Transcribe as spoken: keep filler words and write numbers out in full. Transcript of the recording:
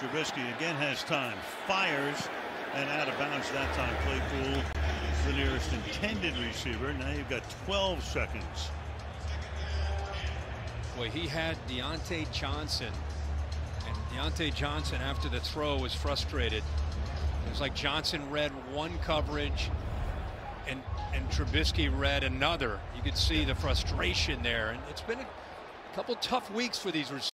Trubisky again has time, fires, and out of bounds that time. Claypool, the nearest intended receiver. Now you've got twelve seconds. Boy, he had Diontae Johnson, and Diontae Johnson after the throw was frustrated. It was like Johnson read one coverage and and Trubisky read another. You could see the frustration there, and it's been a couple tough weeks for these receivers.